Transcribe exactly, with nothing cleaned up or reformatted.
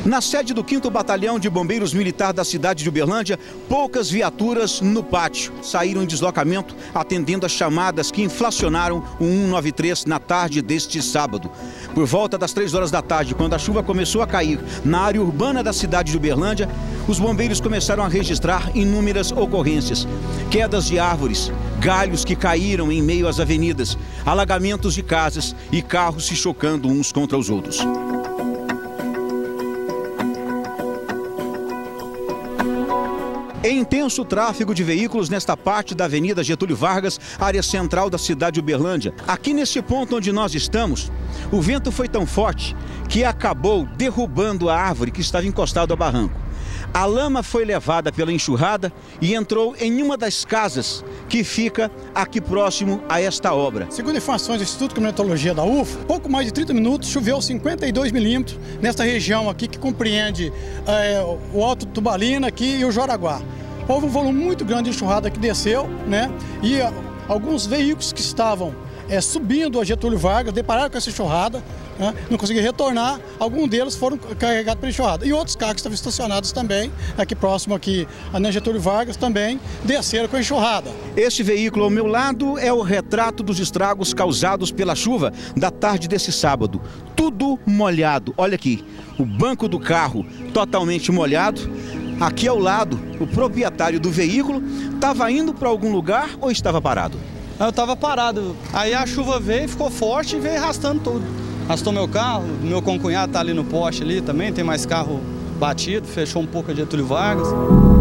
Na sede do quinto Batalhão de Bombeiros Militar da cidade de Uberlândia, poucas viaturas no pátio saíram em deslocamento, atendendo às chamadas que inflacionaram o cento e noventa e três na tarde deste sábado. Por volta das três horas da tarde, quando a chuva começou a cair na área urbana da cidade de Uberlândia, os bombeiros começaram a registrar inúmeras ocorrências. Quedas de árvores, galhos que caíram em meio às avenidas, alagamentos de casas e carros se chocando uns contra os outros. Intenso tráfego de veículos nesta parte da Avenida Getúlio Vargas, área central da cidade de Uberlândia. Aqui neste ponto onde nós estamos, o vento foi tão forte que acabou derrubando a árvore que estava encostada ao barranco. A lama foi levada pela enxurrada e entrou em uma das casas que fica aqui próximo a esta obra. Segundo informações do Instituto de Climatologia da U F, pouco mais de trinta minutos choveu cinquenta e dois milímetros nesta região aqui que compreende é, o Alto Tubalina aqui e o Joraguá. Houve um volume muito grande de enxurrada que desceu, né? E a, alguns veículos que estavam é, subindo a Getúlio Vargas depararam com essa enxurrada, né? Não conseguiram retornar, alguns deles foram carregados pela enxurrada. E outros carros que estavam estacionados também, aqui próximo aqui, na Getúlio Vargas, também desceram com a enxurrada. Este veículo ao meu lado é o retrato dos estragos causados pela chuva da tarde desse sábado. Tudo molhado. Olha aqui, o banco do carro totalmente molhado. Aqui ao lado, o proprietário do veículo estava indo para algum lugar ou estava parado? Eu estava parado. Aí a chuva veio, ficou forte e veio arrastando tudo. Arrastou meu carro, meu concunhado está ali no poste ali também, tem mais carro batido, fechou um pouco a Getúlio Vargas.